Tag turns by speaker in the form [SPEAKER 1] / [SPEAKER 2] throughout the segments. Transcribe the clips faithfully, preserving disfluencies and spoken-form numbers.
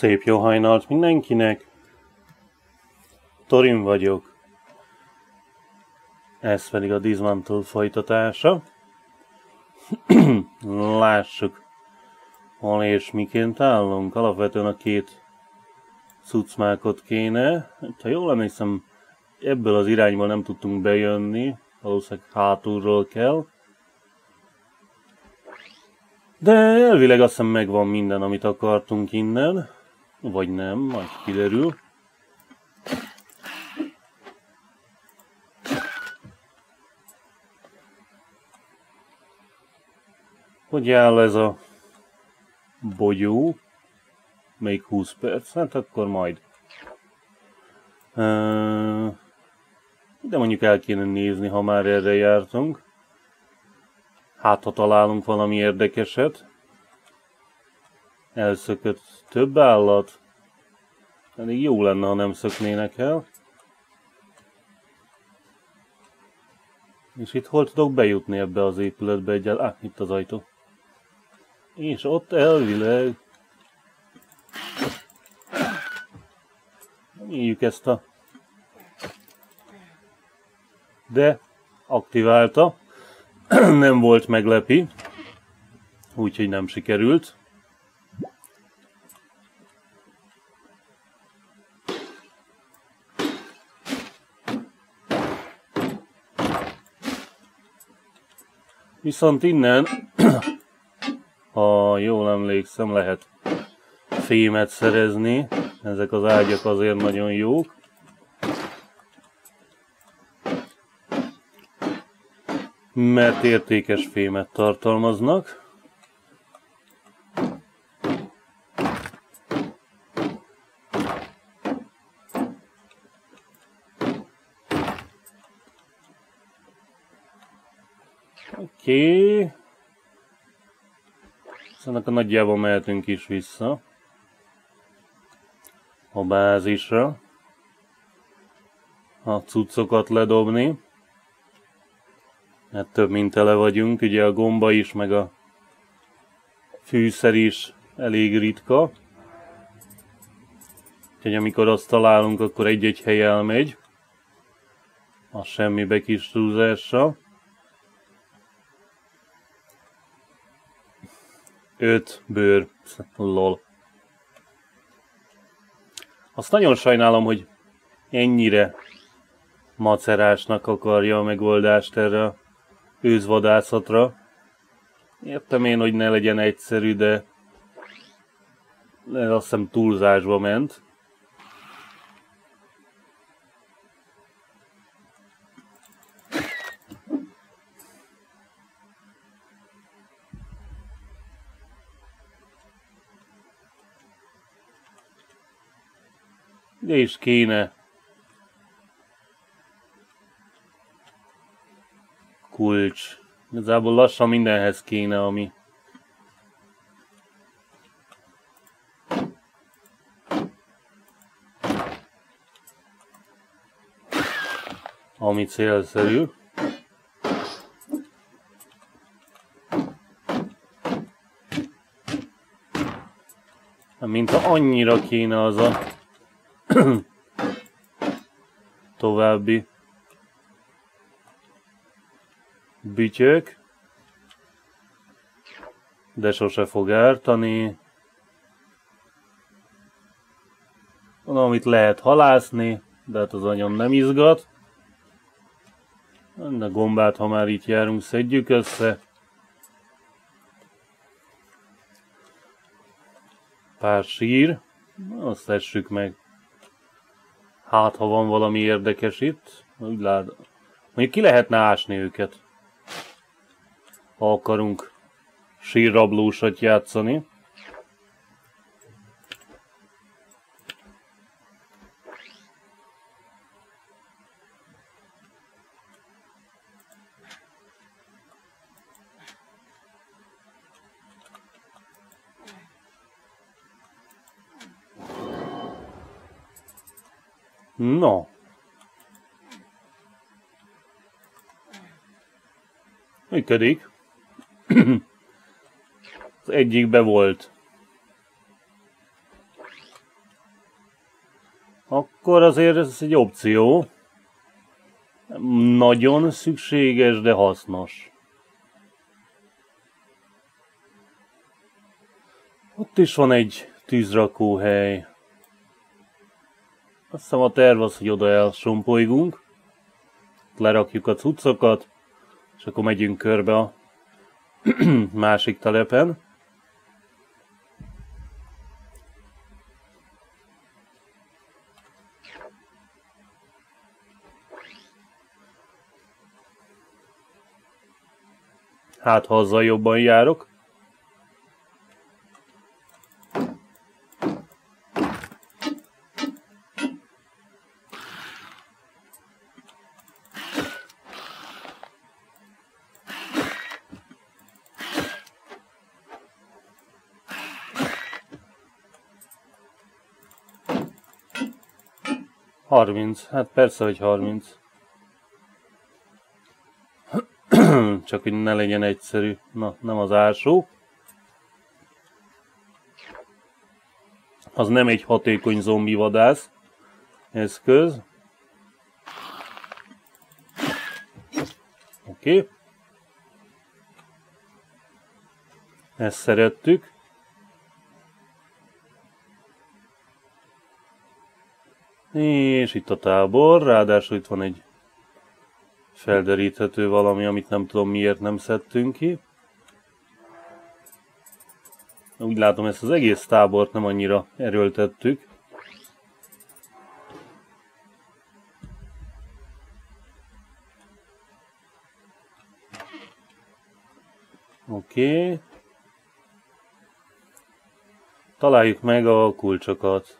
[SPEAKER 1] Szép jó hajnalt mindenkinek! Thorin vagyok. Ez pedig a Dysmantle folytatása. Lássuk, hol és miként állunk. Alapvetően a két cuccmákot kéne. Ha jól emlékszem, ebből az irányból nem tudtunk bejönni. Valószínűleg hátulról kell. De elvileg azt hiszem megvan minden, amit akartunk innen. Vagy nem, majd kiderül. Hogy áll ez a bogyó? Még húsz perc, hát akkor majd. De mondjuk el kéne nézni, ha már erre jártunk. Hát, ha találunk valami érdekeset. Elszökött több állat. Elég jó lenne, ha nem szöknének el. És itt hol tudok bejutni ebbe az épületbe egyáltalán? Ah, itt az ajtó. És ott elvileg... Nyíljük ezt a... De aktiválta. Nem volt meglepi. Úgyhogy nem sikerült. Viszont innen, ha jól emlékszem, lehet fémet szerezni. Ezek az ágyak azért nagyon jók. Mert értékes fémet tartalmaznak. Oké. Okay. Szóval nagyjából mehetünk is vissza a bázisra. A cuccokat ledobni. Mert több mint tele vagyunk, ugye a gomba is, meg a fűszer is elég ritka. Úgyhogy amikor azt találunk, akkor egy-egy hely elmegy. Az semmibe kis túlzással. Öt bőr. Lol. Azt nagyon sajnálom, hogy ennyire macerásnak akarja a megoldást erre a őzvadászatra. Értem én, hogy ne legyen egyszerű, de azt hiszem túlzásba ment. De is kéne kulcs. Igazából lassan mindenhez kéne, ami ami célszerű. Mintha annyira kéne az a további bütyök, de sose fog ártani. Van, amit lehet halászni, de hát az nagyon nem izgat. A gombát, ha már itt járunk, szedjük össze. Pár sír, azt tessük meg. Hát, ha van valami érdekes itt, úgy lát. Mondjuk ki lehetne ásni őket, ha akarunk sírrablósat játszani. No. Működik. Az egyikbe volt. Akkor azért ez egy opció. Nagyon szükséges, de hasznos. Ott is van egy tűzrakóhely. Azt hiszem a terv az, hogy oda elsompolygunk. Lerakjuk a cuccokat, és akkor megyünk körbe a másik telepen. Hát, ha azzal jobban járok. harminc, hát persze, hogy harminc. Csak hogy ne legyen egyszerű. Na, nem az ásó. Az nem egy hatékony zombi vadász eszköz. Oké. Okay. Ezt szerettük. És itt a tábor, ráadásul itt van egy felderíthető valami, amit nem tudom miért nem szedtünk ki. Úgy látom, ezt az egész tábort nem annyira erőltettük. Oké. Okay. Találjuk meg a kulcsokat.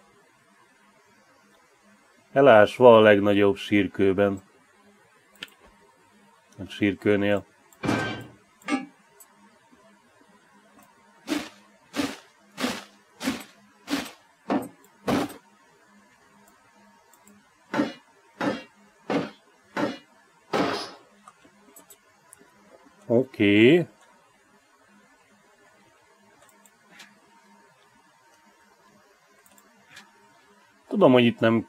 [SPEAKER 1] Elásva a legnagyobb sírkőben. A sírkőnél. Oké. Okay. Tudom, hogy itt nem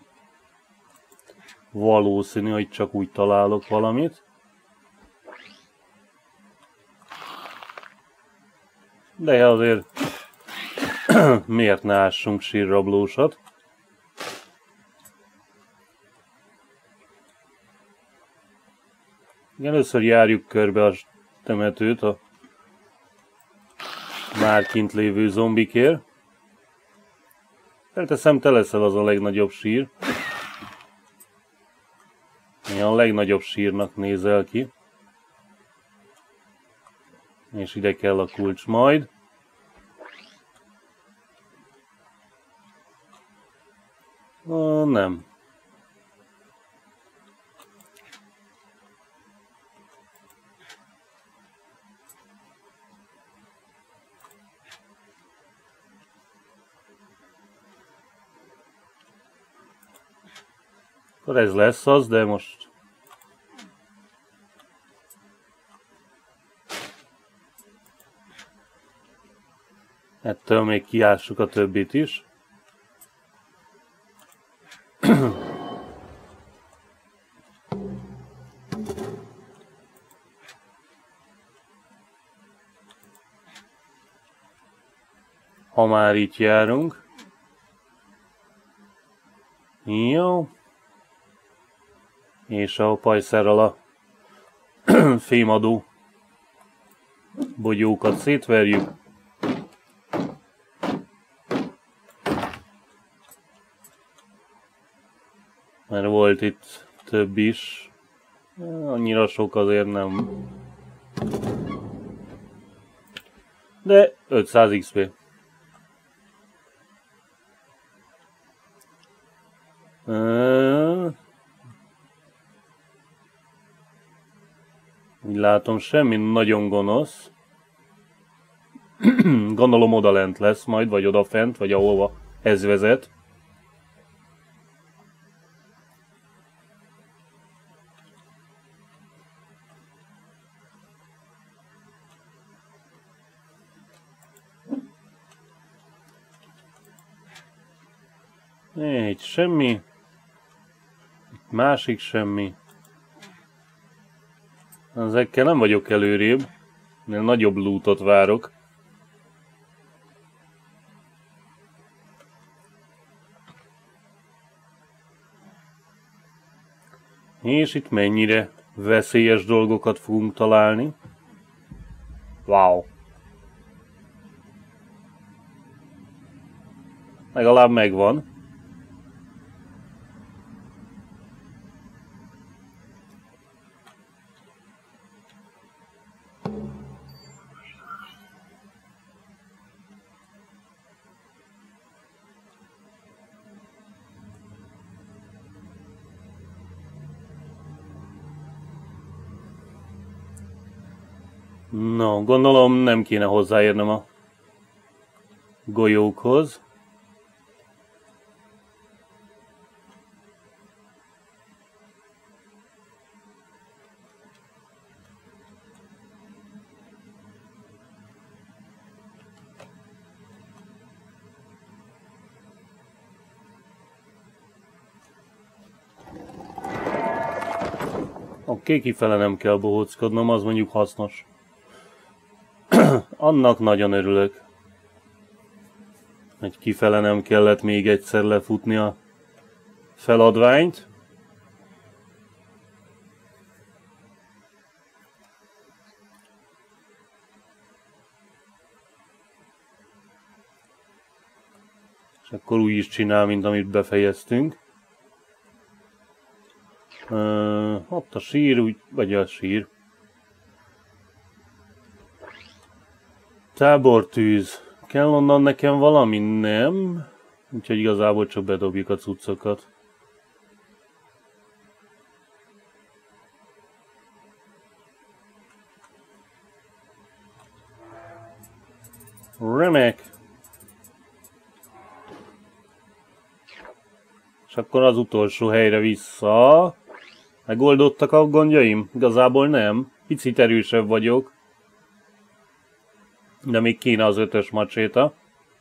[SPEAKER 1] valószínű, hogy csak úgy találok valamit. De azért miért ne ássunk sírrablósat? Először járjuk körbe a temetőt a már kint lévő zombikért. Felteszem, te leszel az a legnagyobb sír. A legnagyobb sírnak nézel ki. És ide kell a kulcs majd. Ó, nem. Akkor ez lesz az, de most ettől még kiássuk a többit is. Ha már itt járunk. Jó. És a pajszerrel a fémadó bogyókat szétverjük. Mert volt itt több is. Annyira sok azért nem. De ötszáz iksz pé. Úgy látom, semmi nagyon gonosz. Gondolom odalent lesz majd, vagy odafent, vagy ahova ez vezet. É, itt semmi. Itt másik semmi. Ezekkel nem vagyok előrébb. Mert nagyobb lootot várok. És itt mennyire veszélyes dolgokat fogunk találni. Wow. Legalább megvan. No, gondolom nem kéne hozzáérnem a golyókhoz. Oké, kifele nem kell bohóckodnom, az mondjuk hasznos. Annak nagyon örülök, hogy kifele nem kellett még egyszer lefutni a feladványt. És akkor úgy is csinál, mint amit befejeztünk. Uh, ott a sír, úgy, vagy a sír. Tábortűz. Kell onnan nekem valami? Nem. Úgyhogy igazából csak bedobjuk a cuccokat. Remek. És akkor az utolsó helyre vissza. Megoldottak a gondjaim? Igazából nem. Picit erősebb vagyok. De még kéne az ötös macséta.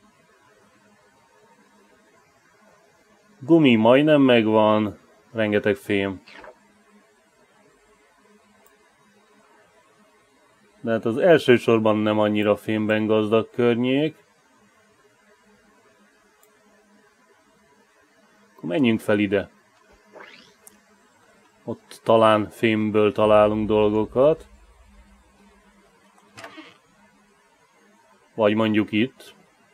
[SPEAKER 1] Gumi majdnem megvan. Rengeteg fém. De hát az elsősorban nem annyira fémben gazdag környék. Akkor menjünk fel ide. Ott talán fémből találunk dolgokat. Vagy mondjuk itt.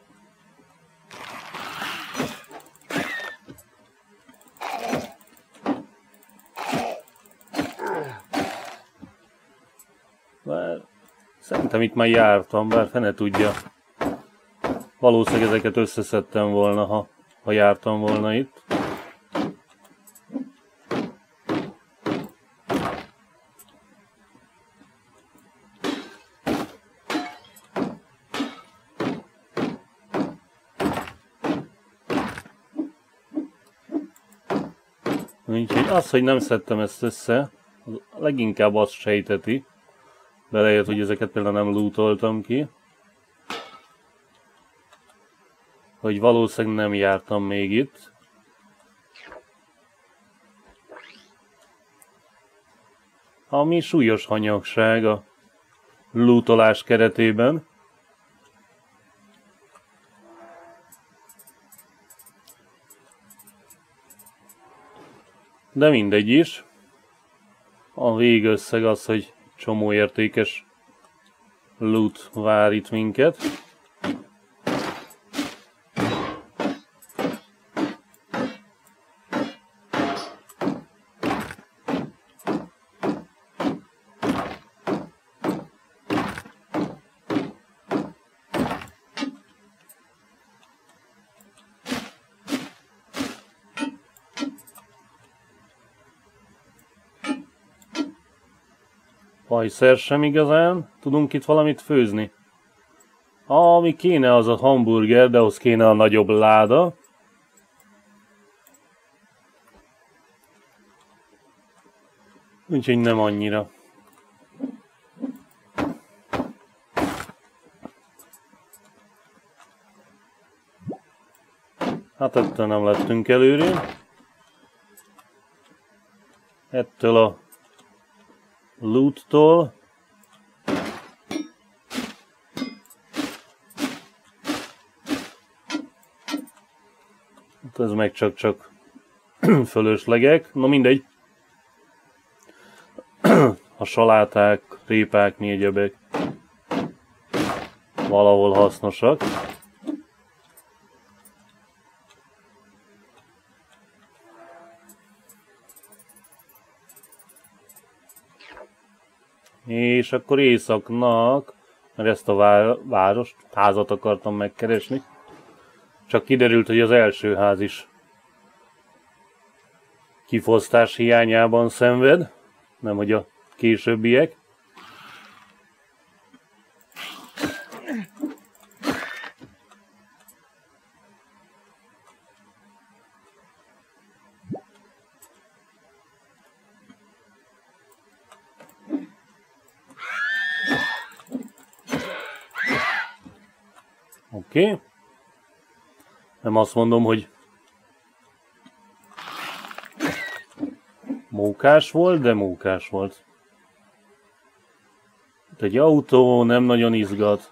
[SPEAKER 1] Bár szerintem itt már jártam, bár fene tudja. Valószínűleg ezeket összeszedtem volna, ha, ha jártam volna itt. Úgyhogy az, hogy nem szedtem ezt össze, leginkább azt sejteti. Belejött, hogy ezeket például nem lootoltam ki. Hogy valószínűleg nem jártam még itt. Ami súlyos hanyagság a lootolás keretében. De mindegy is. A végösszeg az, hogy csomó értékes loot vár itt minket. Fajszer sem igazán. Tudunk itt valamit főzni? Ami kéne, az a hamburger, de ahhoz kéne a nagyobb láda. Úgyhogy nem annyira. Hát ettől nem lettünk előrébb. Ettől a loottól. Hát ez meg csak-csak fölöslegek. No mindegy. A saláták, répák, mi egyebek valahol hasznosak. És akkor északnak, mert ezt a várost, házat akartam megkeresni. Csak kiderült, hogy az első ház is kifosztás hiányában szenved, nem hogy a későbbiek. Oké. Okay. Nem azt mondom, hogy mókás volt, de mókás volt. Egy autó nem nagyon izgat.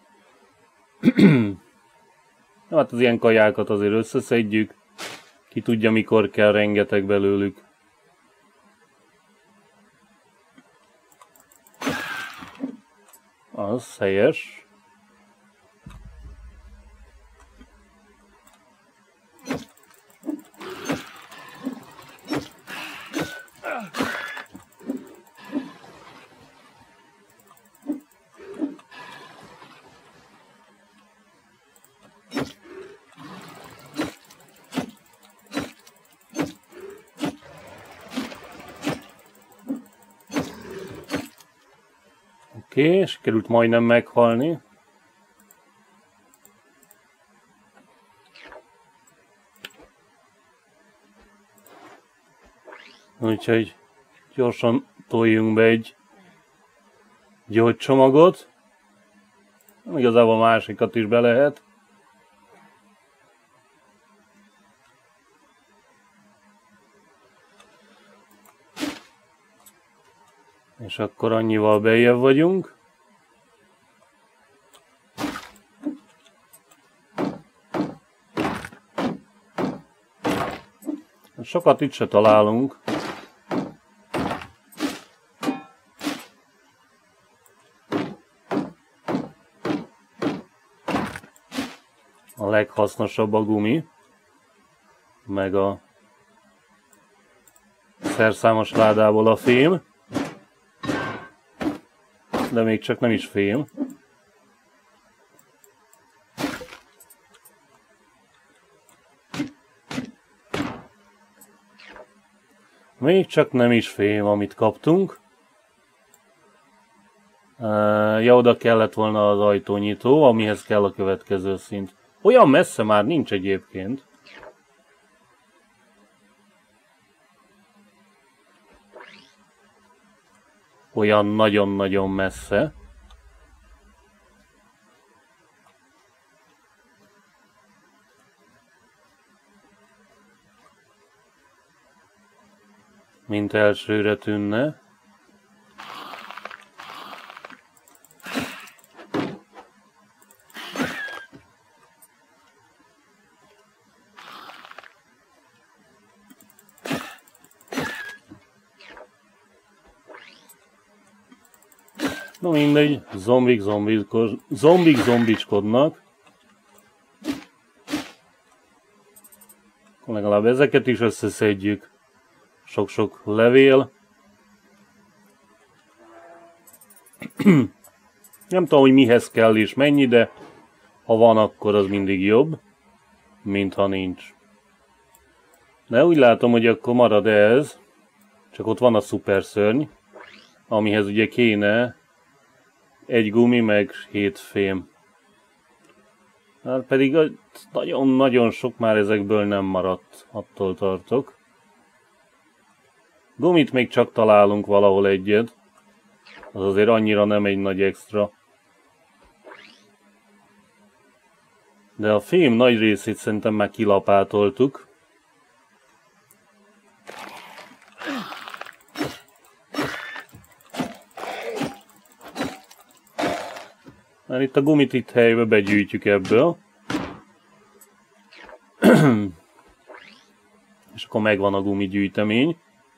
[SPEAKER 1] Hát az ilyen kajákat azért összeszedjük. Ki tudja, mikor kell rengeteg belőlük. Az helyes. Oké, okay, sikerült majdnem meghalni. Úgyhogy gyorsan toljunk be egy gyógycsomagot. Igazából másikat is be lehet. És akkor annyival beljebb vagyunk. Sokat itt se találunk. A leghasznosabb a gumi, meg a szerszámos ládából a fém. De még csak nem is fém. Még csak nem is fém, amit kaptunk. Ja, oda kellett volna az ajtónyitó, amihez kell a következő szint. Olyan messze már nincs egyébként. Olyan nagyon-nagyon messze. Mint elsőre tűnne. Na mindegy, zombik zombik zombicskodnak. Legalább ezeket is összeszedjük. Sok-sok levél. Nem tudom, hogy mihez kell és mennyi, de ha van, akkor az mindig jobb, mint ha nincs. De úgy látom, hogy akkor marad ez. Csak ott van a szuper szörny, amihez ugye kéne egy gumi meg hét fém. Hát pedig nagyon-nagyon sok már ezekből nem maradt, attól tartok. Gumit még csak találunk valahol egyet. Az azért annyira nem egy nagy extra. De a fém nagy részét szerintem már kilapátoltuk. Mert itt a gumit itt helybe begyűjtjük ebből. És akkor megvan a gumigyűjtemény.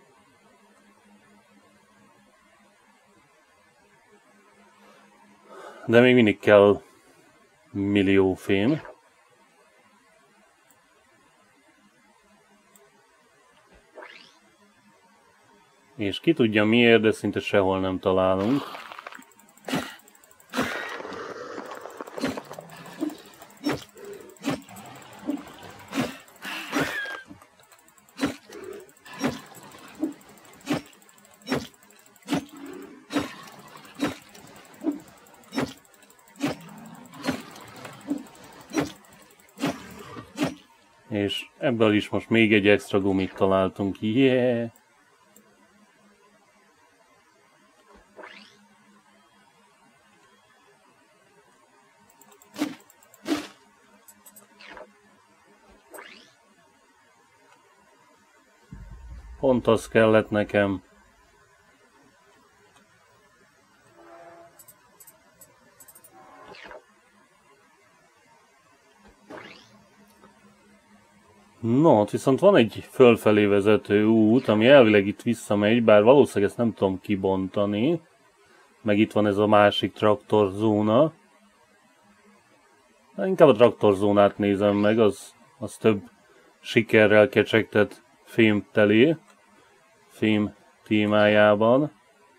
[SPEAKER 1] De még mindig kell millió fém. És ki tudja miért, de szinte sehol nem találunk. És ebből is most még egy extra gumit találtunk. Yeah! Pont az kellett nekem. No, ott viszont van egy fölfelé vezető út, ami elvileg itt visszamegy, bár valószínűleg ezt nem tudom kibontani. Meg itt van ez a másik traktorzóna. De inkább a traktorzónát nézem meg, az, az több sikerrel kecsegtet fémtelé, fém témájában.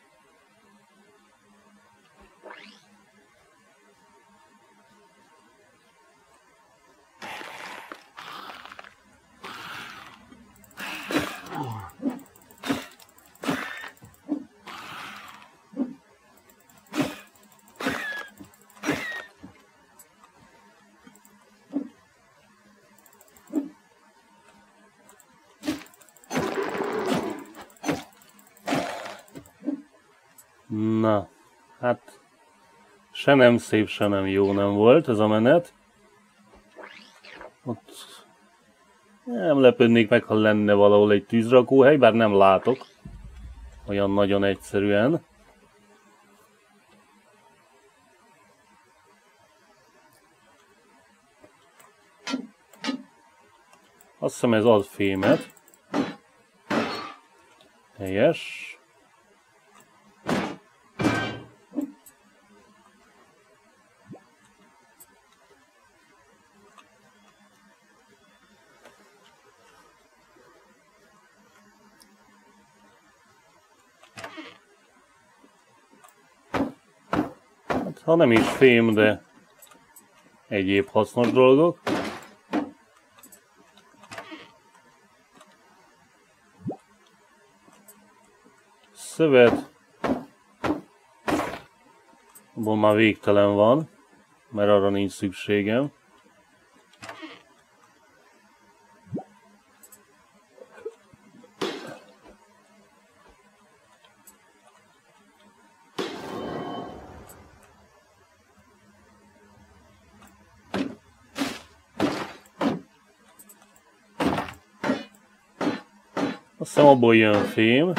[SPEAKER 1] Na, hát se nem szép, se nem jó nem volt ez a menet. Ott nem lepődnék meg, ha lenne valahol egy tűzrakóhely, bár nem látok olyan nagyon egyszerűen. Azt hiszem ez ad fémet. Helyes. Ha nem is fém, de egyéb hasznos dolgok. Szövet. Abból már végtelen van, mert arra nincs szükségem. Azt hiszem abból jön fém.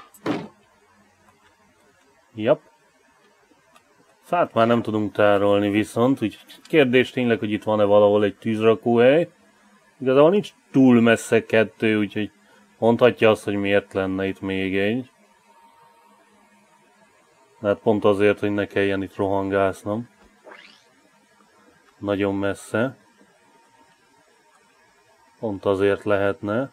[SPEAKER 1] Jap. Fát már nem tudunk tárolni viszont, úgyhogy kérdés tényleg, hogy itt van-e valahol egy tűzrakóhely. Igazából nincs túl messze kettő, úgyhogy mondhatja azt, hogy miért lenne itt még egy. De hát pont azért, hogy ne kelljen itt rohangásznom. Nagyon messze. Pont azért lehetne.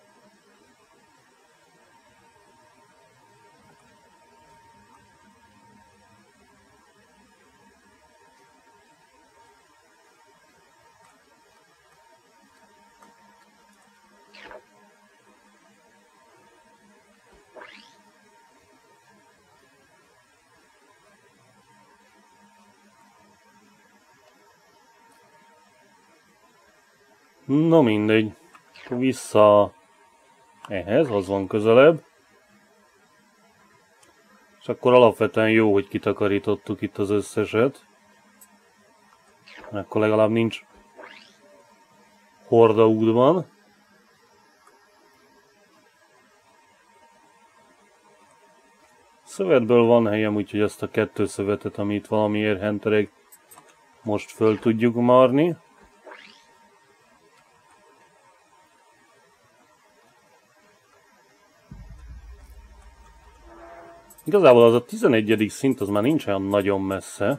[SPEAKER 1] No mindegy, vissza ehhez, az van közelebb. És akkor alapvetően jó, hogy kitakarítottuk itt az összeset. Akkor legalább nincs hordaúd van. Szövetből van helyem, úgyhogy azt a kettő szövetet, amit valamiért hentereg, most föl tudjuk marni. Igazából az a tizenegyedik szint az már nincs olyan nagyon messze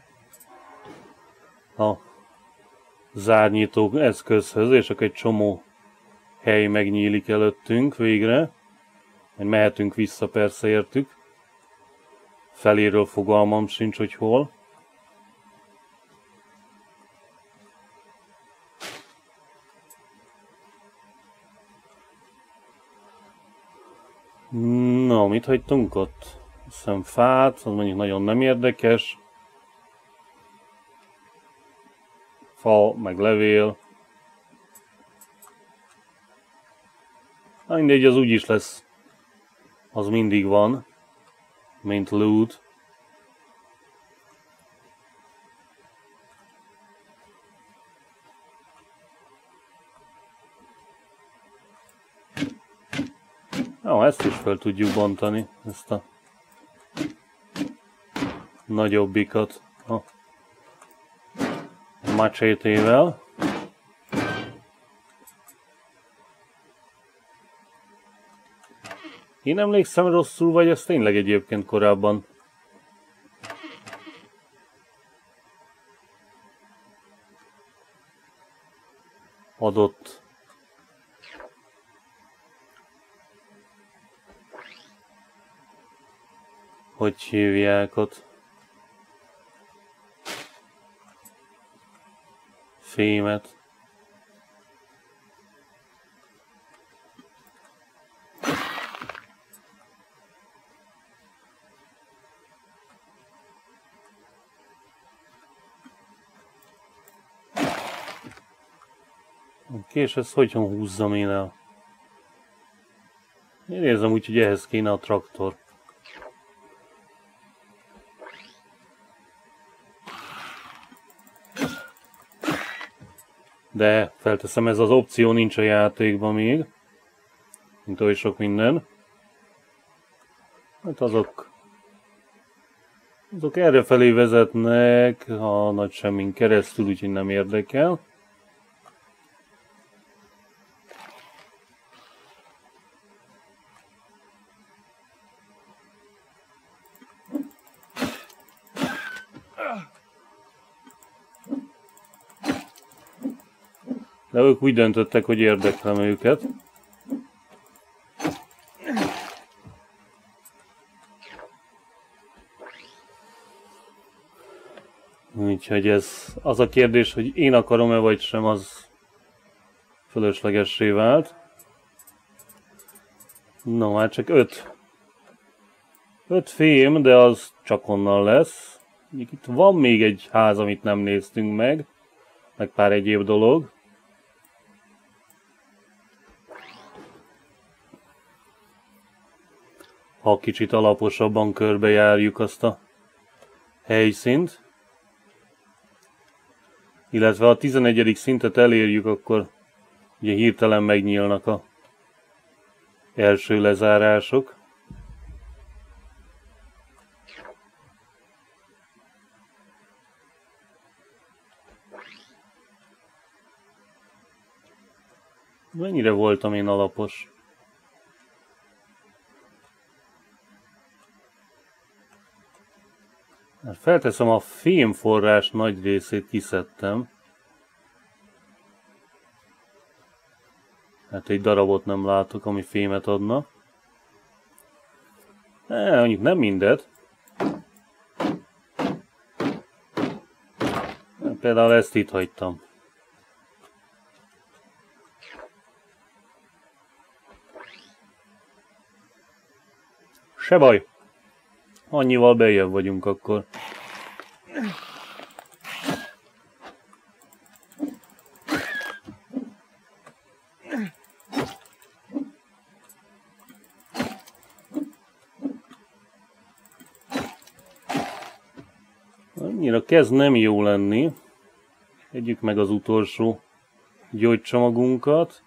[SPEAKER 1] a zárnyító eszközhöz, és akkor egy csomó hely megnyílik előttünk végre. Majd mehetünk vissza, persze értük. Feléről fogalmam sincs, hogy hol. No, mit hagytunk ott? Azt hiszem fát, az mondjuk nagyon nem érdekes. Fa, meg levél. Na mindegy, az úgyis lesz. Az mindig van. Mint loot. Jó, ezt is fel tudjuk bontani, ezt a nagyobbikat a macsétével. Én emlékszem rosszul, vagy ez tényleg egyébként korábban adott. Hogy hívják ott? Fémet. Oké, és ezt hogyan húzzam én el? Én érzem úgy, hogy ehhez kéne a traktor. De felteszem, ez az opció nincs a játékban még. Mint oly sok minden. Hát azok... Azok errefelé vezetnek a nagy semmin keresztül, úgyhogy nem érdekel. De ők úgy döntöttek, hogy érdeklem őket. Úgyhogy ez az a kérdés, hogy én akarom-e vagy sem, az fölöslegessé vált. No, már csak öt. Öt fém, de az csak onnan lesz. Itt van még egy ház, amit nem néztünk meg. Meg pár egyéb dolog. Ha kicsit alaposabban körbejárjuk azt a helyszínt. Illetve a tizenegyedik szintet elérjük, akkor ugye hirtelen megnyílnak a első lezárások. Mennyire voltam én alapos? Felteszem, a fémforrás nagy részét kiszedtem. Hát egy darabot nem látok, ami fémet adna. E, mondjuk nem mindet. Például ezt itt hagytam. Se baj. Annyival beljebb vagyunk akkor. Annyira kezd nem jó lenni. Együk meg az utolsó gyógycsomagunkat.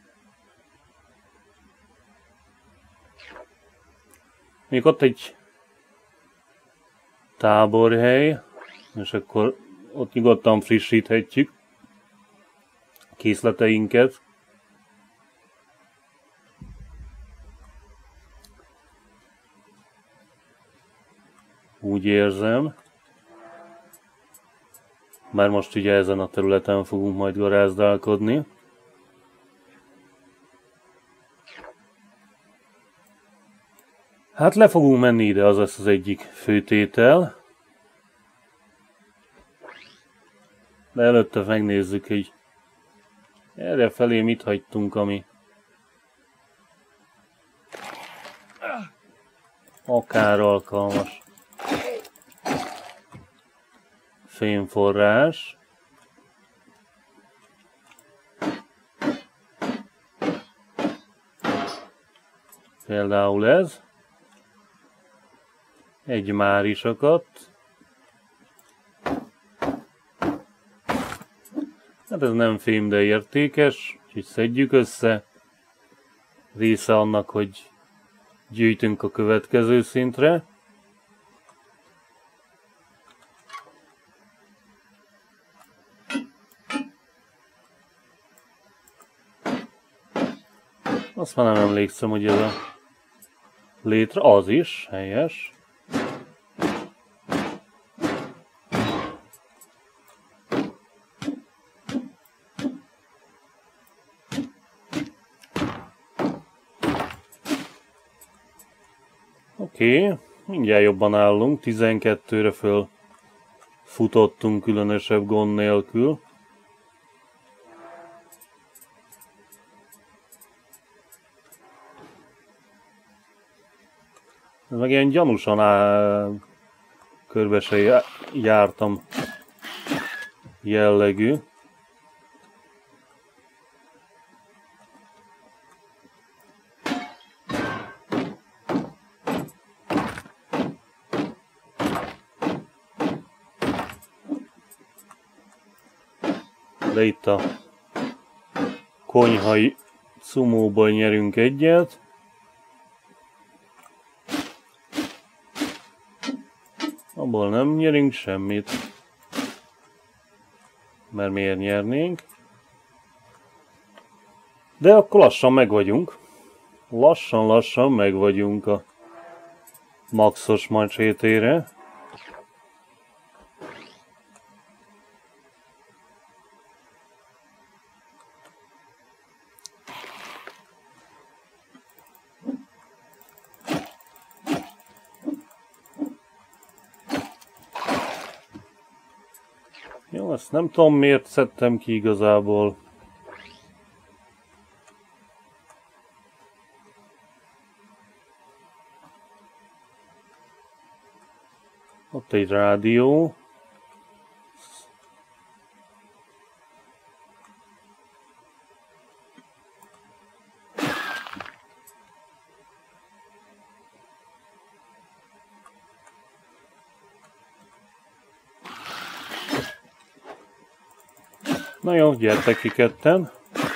[SPEAKER 1] Még ott egy táborhely, és akkor ott nyugodtan frissíthetjük a készleteinket. Úgy érzem. Már most ugye ezen a területen fogunk majd garázdálkodni. Hát le fogunk menni ide, az lesz az egyik főtétel. De előtte megnézzük, hogy erre felé mit hagytunk, ami akár alkalmas. Fémforrás. Például ez. Egy már is akadt. Hát ez nem fém, de értékes, úgyhogy szedjük össze. Része annak, hogy gyűjtünk a következő szintre. Azt már nem emlékszem, hogy ez a létre, az is helyes. Oké, okay, mindjárt jobban állunk, tizenkettőre föl futottunk különösebb gond nélkül. Ez meg ilyen gyanúsan á... körbe se jártam jellegű. De itt a konyhai cumóban nyerünk egyet. Abból nem nyerünk semmit. Mert miért nyernénk? De akkor lassan meg vagyunk. Lassan-lassan meg vagyunk a maxos macsétére. Jó, ezt nem tudom miért szedtem ki igazából. Ott egy rádió. Na jó, gyertek ki ketten.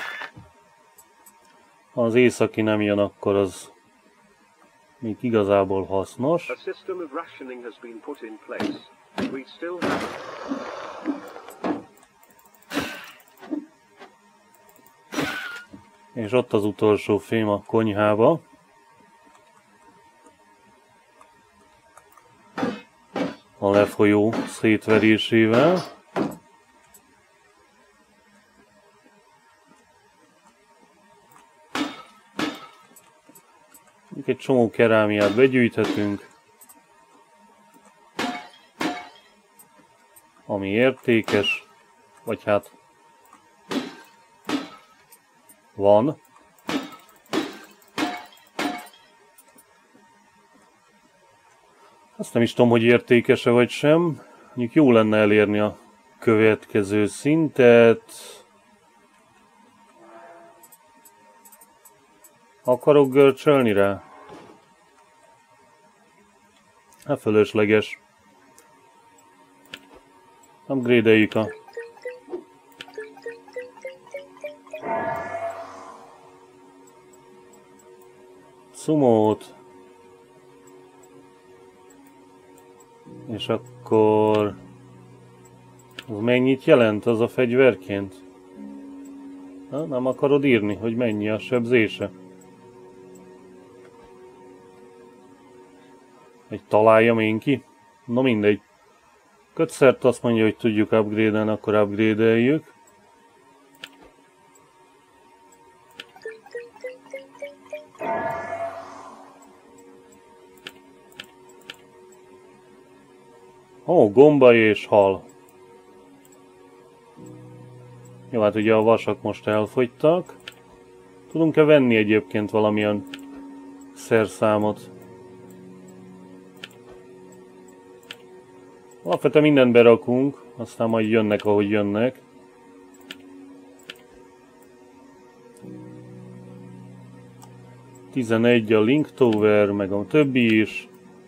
[SPEAKER 1] Ha az északi nem jön, akkor az még igazából hasznos. És ott az utolsó fém a konyhába. A lefolyó szétverésével. Egy csomó kerámiát begyűjthetünk, ami értékes, vagy hát van. Azt nem is tudom, hogy értékes-e vagy sem. Mondjuk jó lenne elérni a következő szintet. Akarok görcsölni rá? Hát fölösleges. Upgrade-eljük a Szumót. És akkor... Az mennyit jelent az a fegyverként? Na, nem akarod írni, hogy mennyi a sebzése? Egy találjam én ki? Na mindegy. Kötszert azt mondja, hogy tudjuk upgrade-elni, akkor upgrade-eljük. Ó, gomba és hal. Jó, hát ugye a vasak most elfogytak. Tudunk-e venni egyébként valamilyen szerszámot? Alapvetően mindent berakunk, aztán majd jönnek, ahogy jönnek. tizenegy a Link Tower, meg a többi is.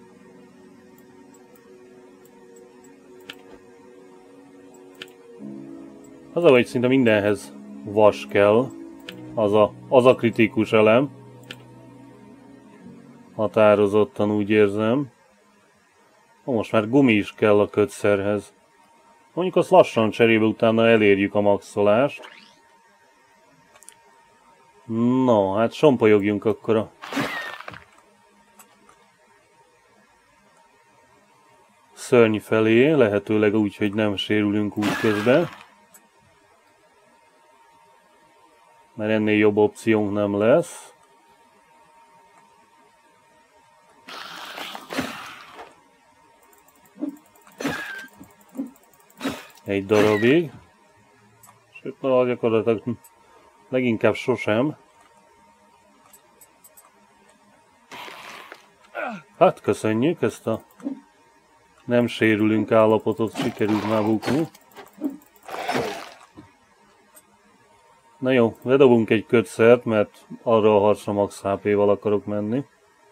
[SPEAKER 1] Az a vagy szinte mindenhez vas kell, az a, az a kritikus elem. Határozottan úgy érzem. Most már gumi is kell a kötszerhez. Mondjuk azt lassan cserébe utána elérjük a maxolást. No, hát sompolyogjunk akkor a szörny felé, lehetőleg úgy, hogy nem sérülünk úgy közben. Mert ennél jobb opciónk nem lesz. Egy darabig. Sőt, na, gyakorlatilag leginkább sosem. Hát köszönjük, ezt a nem sérülünk állapotot sikerült már bukni. Na jó, bedobunk egy kötszert, mert arra a harcra max há pé-val akarok menni.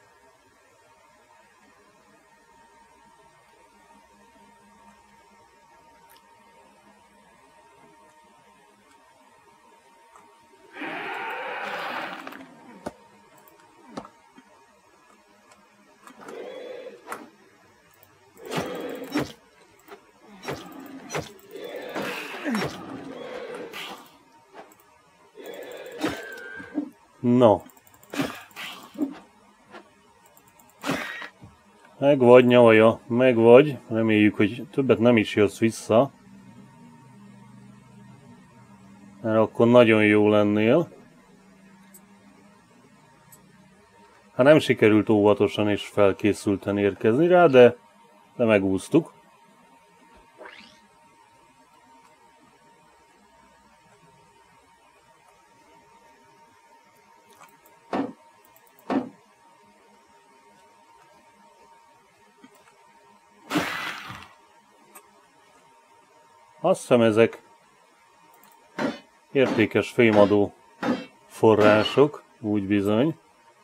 [SPEAKER 1] No. Meg vagy, nyavaja, meg vagy. Reméljük, hogy többet nem is jössz vissza. Mert akkor nagyon jó lennél. Hát nem sikerült óvatosan és felkészülten érkezni rá, de, de megúsztuk. Azt hiszem, ezek értékes fémadó források, úgy bizony.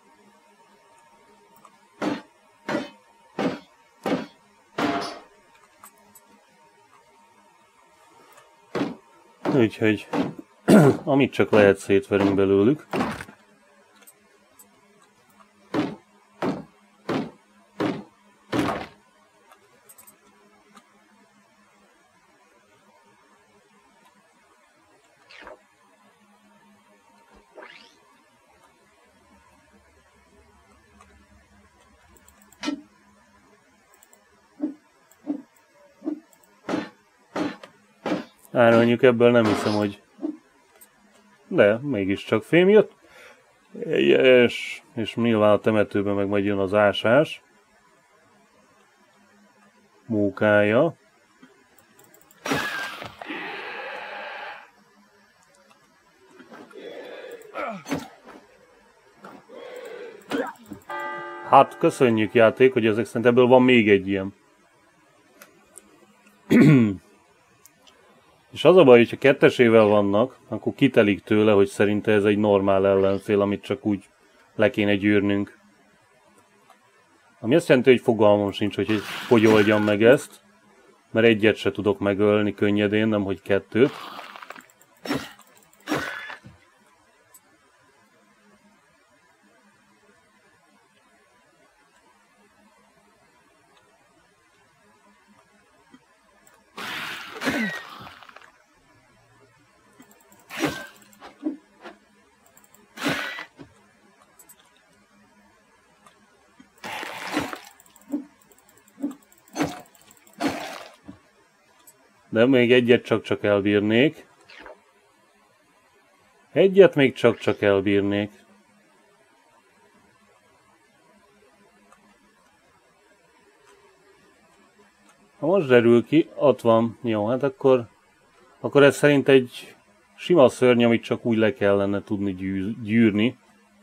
[SPEAKER 1] Úgyhogy amit csak lehet, szétverünk belőlük. Áruljuk, ebből nem hiszem, hogy... De, mégiscsak fém jött. És, és nyilván a temetőben meg majd jön az ásás. Mókája. Hát, köszönjük játék, hogy ezek szerint ebből van még egy ilyen. És az a baj, hogyha kettesével vannak, akkor kitelik tőle, hogy szerinte ez egy normál ellenfél, amit csak úgy le kéne gyűrnünk. Ami azt jelenti, hogy fogalmam sincs, hogy hogy oldjam meg ezt, mert egyet se tudok megölni könnyedén, nemhogy kettőt. De még egyet csak-csak elbírnék. Egyet még csak-csak elbírnék. Ha most derül ki, ott van. Jó, hát akkor, akkor ez szerint egy sima szörny, amit csak úgy le kellene tudni gyűrni.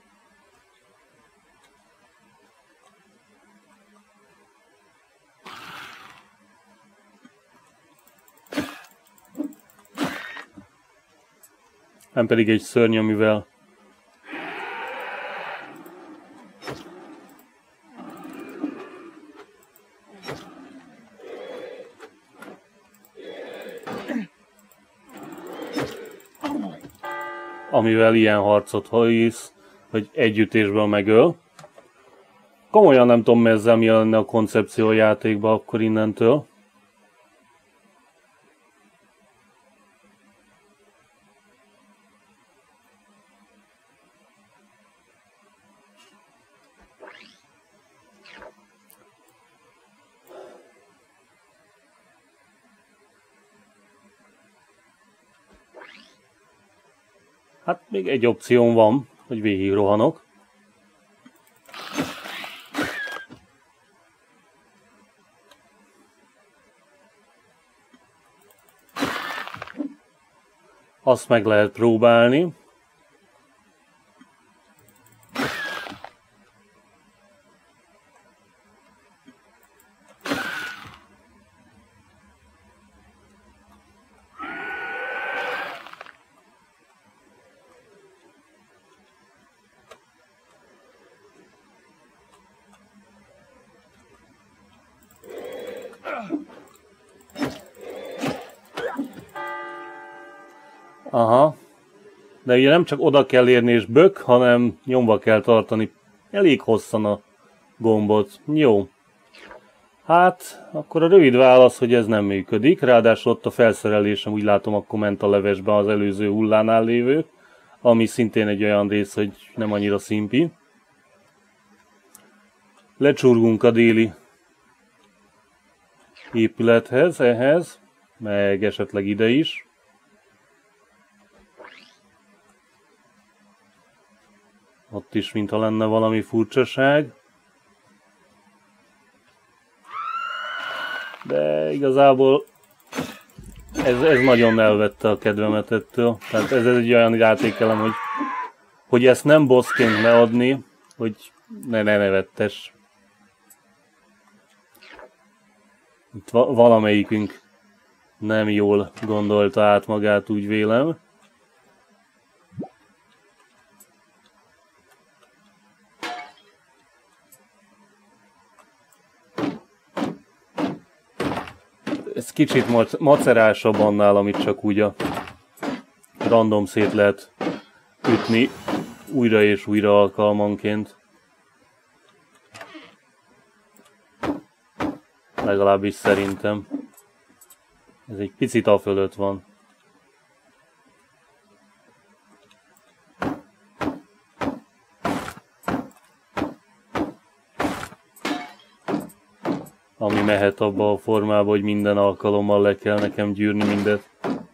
[SPEAKER 1] Nem pedig egy szörny, amivel amivel ilyen harcot hisz, hogy együttésből megöl. Komolyan nem tudom, ezzel mi lenne a koncepció a játékban akkor innentől. Hát még egy opcióm van, hogy végig rohanok. Azt meg lehet próbálni. Aha. De ugye nem csak oda kell érni és bök, hanem nyomva kell tartani elég hosszan a gombot. Jó. Hát, akkor a rövid válasz, hogy ez nem működik. Ráadásul ott a felszerelésem, úgy látom, akkor ment a levesbe az előző hullánál lévő, ami szintén egy olyan rész, hogy nem annyira szimpi. Lecsurgunk a déli épülethez, ehhez, meg esetleg ide is. Ott is, mintha lenne valami furcsaság. De igazából ez, ez nagyon elvette a kedvemet ettől. Tehát ez, ez egy olyan játékelem, hogy, hogy ezt nem bossként ne adni, hogy ne, ne nevettes. Itt valamelyikünk nem jól gondolta át magát, úgy vélem. Ez kicsit macerásabb annál, amit csak úgy a random szét lehet ütni újra és újra alkalmanként. Legalábbis szerintem. Ez egy picit a fölött van. Ami mehet abba a formába, hogy minden alkalommal le kell nekem gyűrni mindet.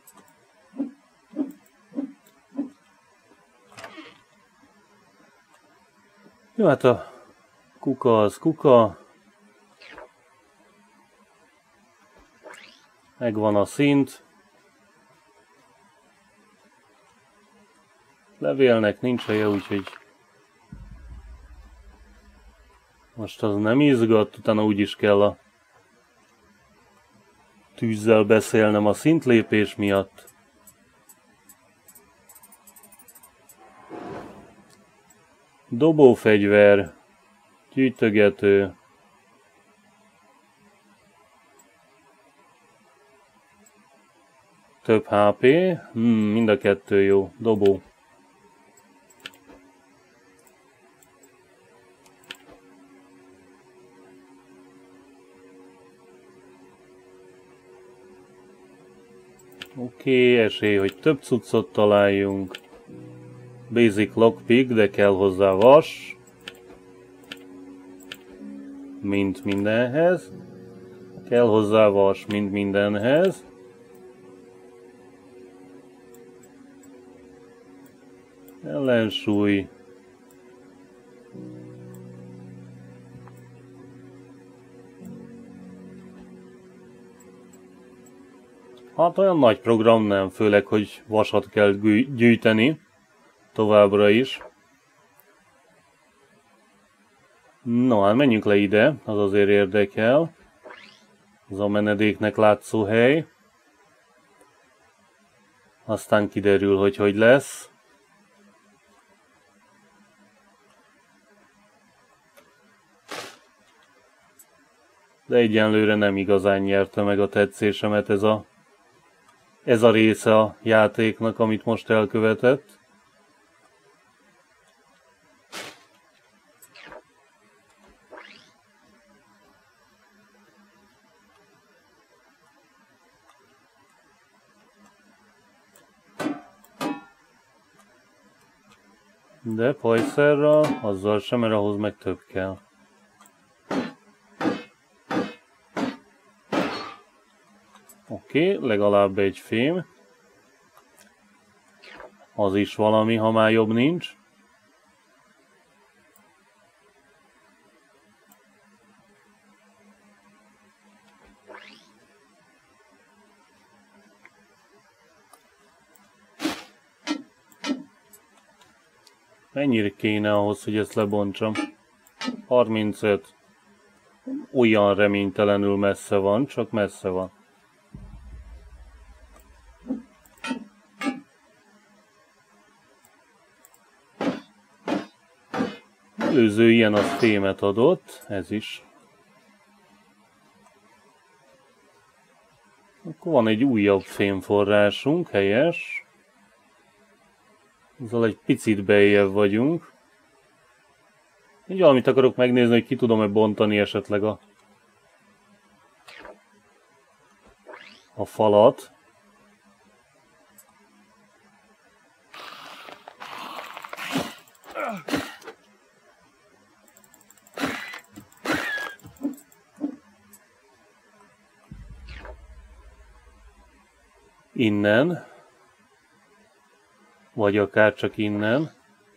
[SPEAKER 1] Jó, hát a kuka az kuka. Megvan a szint. Levélnek nincs helye, úgyhogy most az nem izgat, utána úgyis kell a tűzzel beszélnem a szintlépés miatt. Dobófegyver, gyűjtögető. Több há pé, hmm, mind a kettő jó, dobó. Oké, okay, esély, hogy több cuccot találjunk. Basic lockpick, de kell hozzá vas. Mint mindenhez. Kell hozzá vas, mint mindenhez. Ellensúly. Hát olyan nagy program nem, főleg, hogy vasat kell gyűjteni továbbra is. No, hát menjünk le ide, az azért érdekel. Az a menedéknek látszó hely. Aztán kiderül, hogy hogy lesz. De egyenlőre nem igazán nyerte meg a tetszésemet ez a, ez a része a játéknak, amit most elkövetett. De pajszerra, azzal sem, mert ahhoz meg több kell. Oké, okay, legalább egy fém. Az is valami, ha már jobb nincs. Mennyire kéne ahhoz, hogy ezt lebontsam? harmincöt. Olyan reménytelenül messze van, csak messze van. Előző ilyen az fémet adott, ez is. Akkor van egy újabb fémforrásunk, helyes. Ezzel egy picit beljebb vagyunk. Így valamit akarok megnézni, hogy ki tudom-e bontani esetleg a, a falat. Innen. Vagy akár csak innen.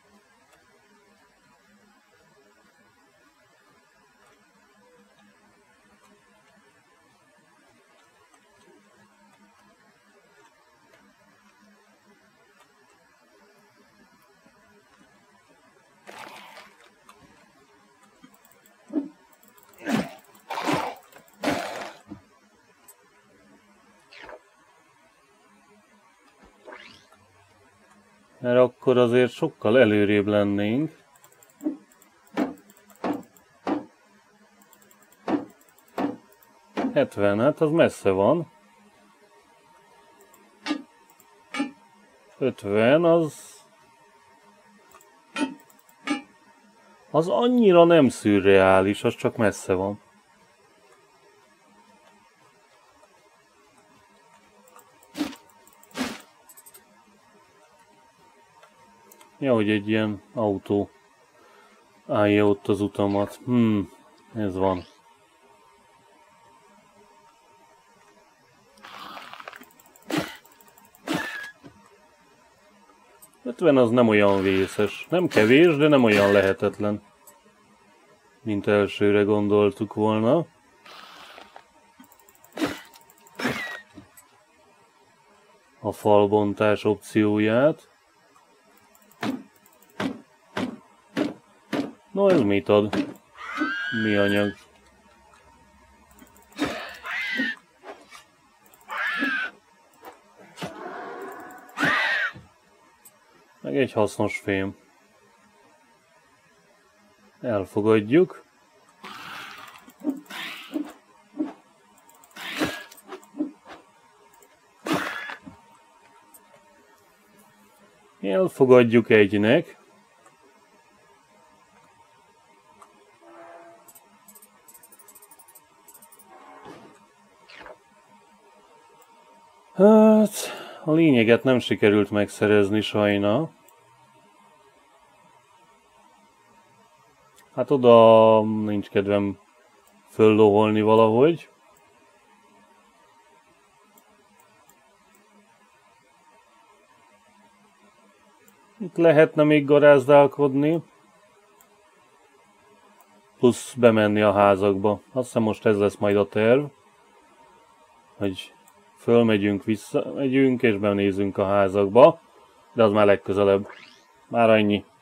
[SPEAKER 1] Mert akkor azért sokkal előrébb lennénk. hetven, hát az messze van. ötven, az... Az annyira nem szürreális, az csak messze van. Ja, hogy egy ilyen autó állja ott az utamat. Hmm, ez van. ötven az nem olyan vészes. Nem kevés, de nem olyan lehetetlen, mint elsőre gondoltuk volna. A falbontás opcióját. No, ez mit ad? Mi anyag? Meg egy hasznos fém. Elfogadjuk. Elfogadjuk egynek. Hát, a lényeget nem sikerült megszerezni sajna. Hát oda nincs kedvem fölloholni valahogy. Itt lehetne még garázdálkodni. Plusz bemenni a házakba. Azt hiszem most ez lesz majd a terv. Hogy fölmegyünk, visszamegyünk és benézünk a házakba. De az már legközelebb. Már annyi.